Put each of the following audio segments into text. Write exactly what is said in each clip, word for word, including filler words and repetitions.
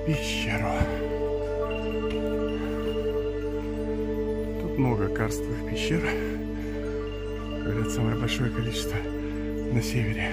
пещеру. Тут много карстовых пещер. Говорят, самое большое количество на севере.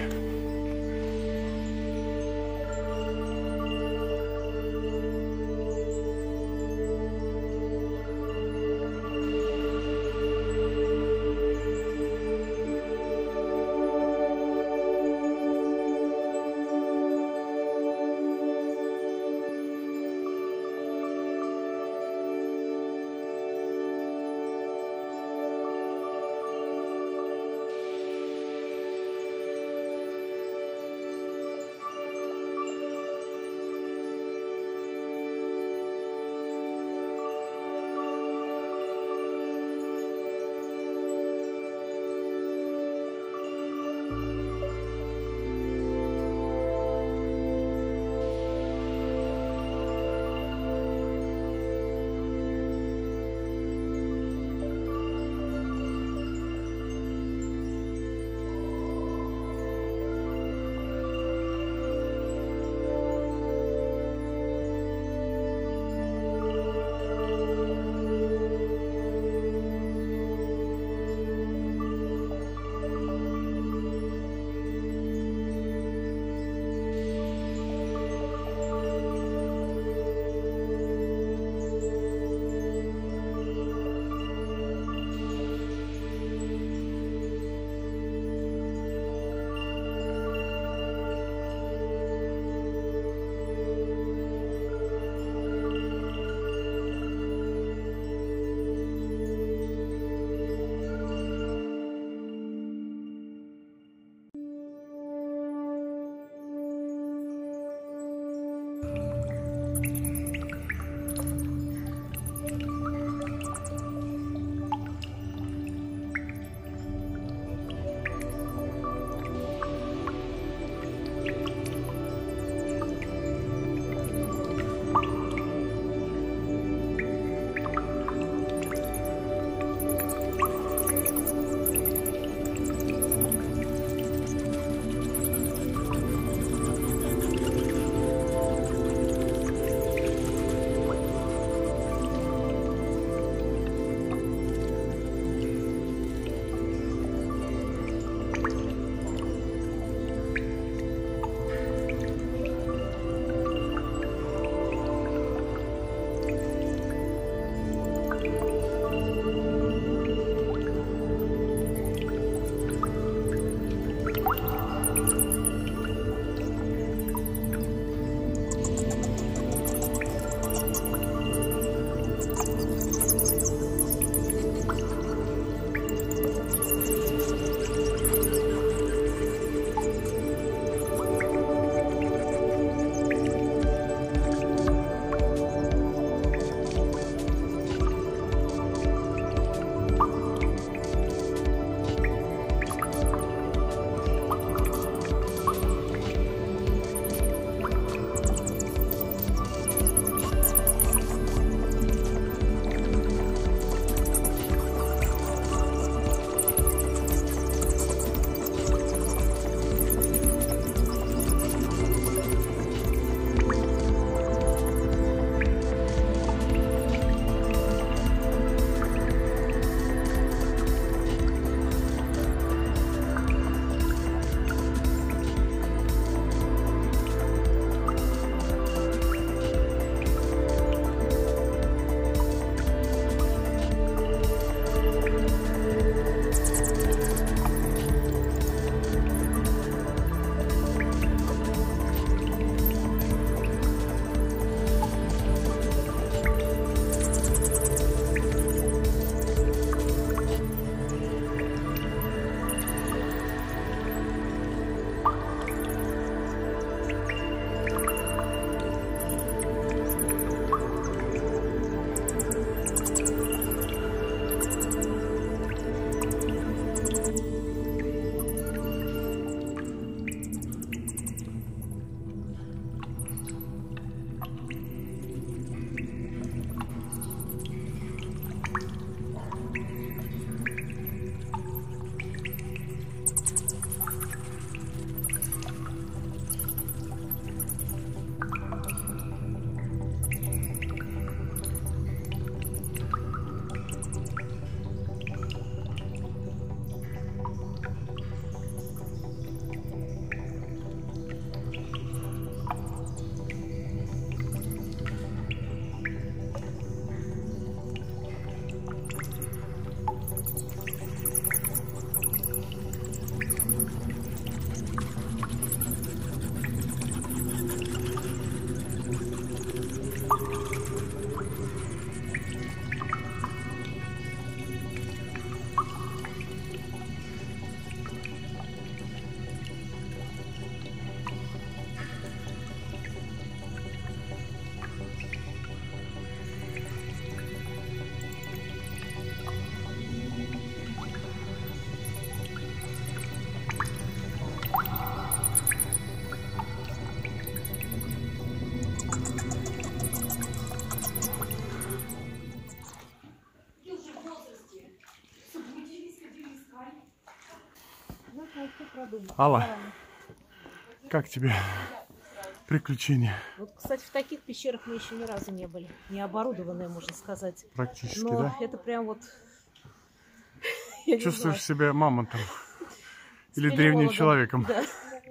Алла, как тебе приключения? Вот, кстати, в таких пещерах мы еще ни разу не были. Не оборудованные, можно сказать. Практически, но да? это прям вот... Чувствуешь себя мамонтом? Или древним человеком? Да.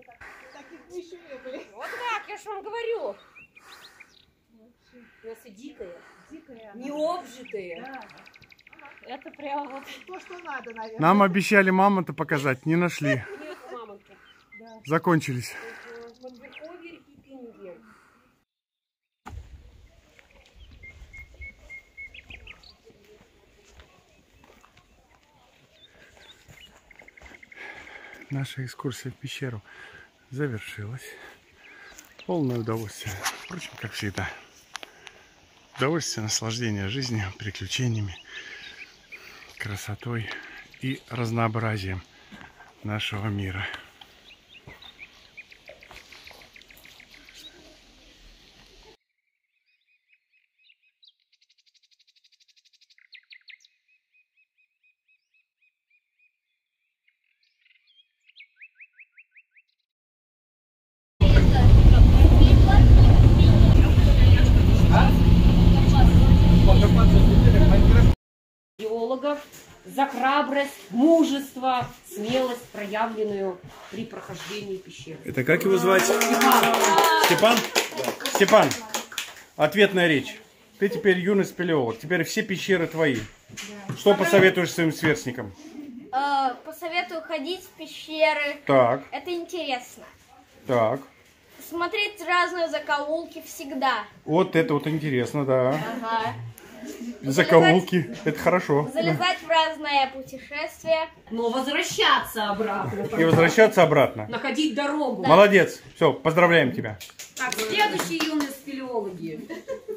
Вот так, я же вам говорю. Мясо дикое. Дикое. Не обжитое. Да. Это прям вот то, что надо, наверное. Нам обещали мамонта показать, не нашли. Нет мамонта. Да. Закончились. Наша экскурсия в пещеру завершилась. Полное удовольствие. Впрочем, как всегда. Удовольствие, наслаждение жизнью, приключениями, красотой и разнообразием нашего мира. Геологов за храбрость, мужество, смелость, проявленную при прохождении пещеры. Это как его звать? Степан? Да. Степан, ответная речь. Ты теперь юный спелеолог. Теперь все пещеры твои. Да. Что посоветуешь своим сверстникам? Э, посоветую ходить в пещеры. Так. Это интересно. Так. Смотреть разные закоулки всегда. Вот это вот интересно, да. Ага. Закоулки. Залезать, это хорошо. Залезать в разные путешествия. Но возвращаться обратно. И возвращаться обратно. Находить дорогу. Да. Молодец. Все, поздравляем тебя. Так, следующие юные спелеологи.